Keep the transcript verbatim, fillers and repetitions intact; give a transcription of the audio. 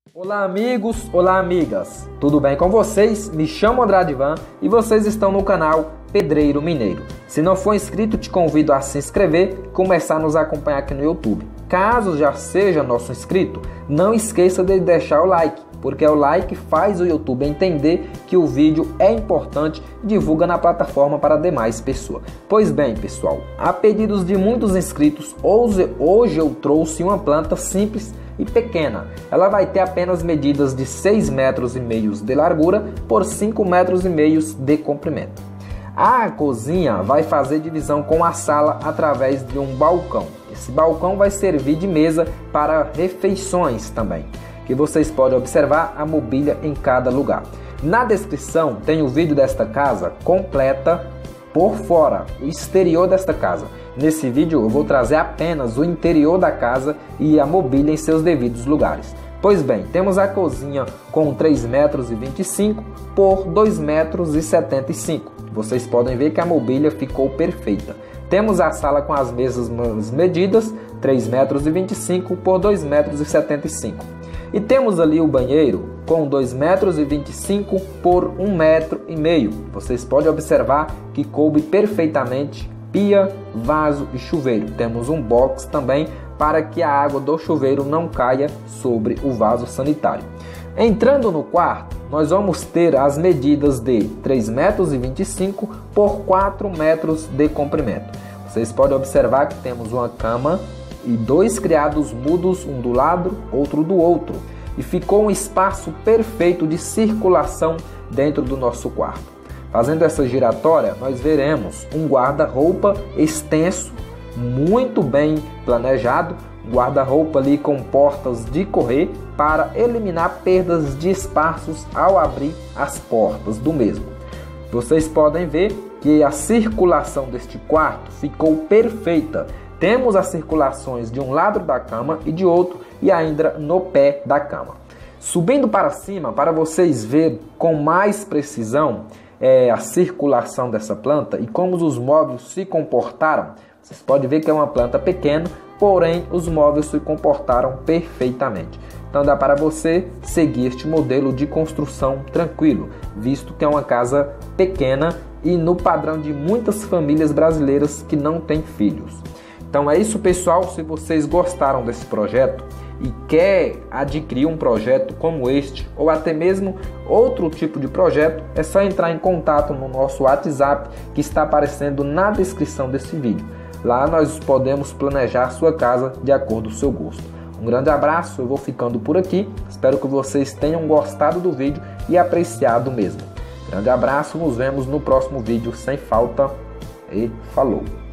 Olá amigos, olá amigas, tudo bem com vocês? Me chamo André Advan e vocês estão no canal Pedreiro Mineiro. Se não for inscrito, te convido a se inscrever e começar a nos acompanhar aqui no YouTube. Caso já seja nosso inscrito, não esqueça de deixar o like, porque o like faz o YouTube entender que o vídeo é importante e divulga na plataforma para demais pessoas. Pois bem, pessoal, a pedidos de muitos inscritos, hoje, hoje eu trouxe uma planta simples e pequena. Ela vai ter apenas medidas de seis metros e meio de largura por cinco metros e meio de comprimento. A cozinha vai fazer divisão com a sala através de um balcão. Esse balcão vai servir de mesa para refeições também, que vocês podem observar a mobília em cada lugar. Na descrição tem o vídeo desta casa completa por fora, o exterior desta casa. Nesse vídeo eu vou trazer apenas o interior da casa e a mobília em seus devidos lugares. Pois bem, temos a cozinha com três metros e vinte e cinco por dois metros e setenta e cinco. Vocês podem ver que a mobília ficou perfeita. Temos a sala com as mesmas medidas, três metros e vinte e cinco por dois metros e setenta e cinco. E temos ali o banheiro com dois metros e vinte e cinco por um metro e meio. Vocês podem observar que coube perfeitamente pia, vaso e chuveiro. Temos um box também para que a água do chuveiro não caia sobre o vaso sanitário. Entrando no quarto, nós vamos ter as medidas de três metros e vinte e cinco por quatro metros de comprimento. Vocês podem observar que temos uma cama e dois criados mudos, um do lado, outro do outro. E ficou um espaço perfeito de circulação dentro do nosso quarto. Fazendo essa giratória, nós veremos um guarda-roupa extenso, muito bem planejado, guarda-roupa ali com portas de correr para eliminar perdas de espaços ao abrir as portas do mesmo. Vocês podem ver que a circulação deste quarto ficou perfeita. Temos as circulações de um lado da cama e de outro e ainda no pé da cama. Subindo para cima, para vocês verem com mais precisão é, a circulação dessa planta e como os móveis se comportaram, vocês podem ver que é uma planta pequena, porém os móveis se comportaram perfeitamente. Então dá para você seguir este modelo de construção tranquilo, visto que é uma casa pequena e no padrão de muitas famílias brasileiras que não têm filhos. Então é isso, pessoal. Se vocês gostaram desse projeto e quer adquirir um projeto como este ou até mesmo outro tipo de projeto, é só entrar em contato no nosso WhatsApp que está aparecendo na descrição desse vídeo. Lá nós podemos planejar a sua casa de acordo com o seu gosto. Um grande abraço, eu vou ficando por aqui. Espero que vocês tenham gostado do vídeo e apreciado mesmo. Grande abraço, nos vemos no próximo vídeo sem falta e falou!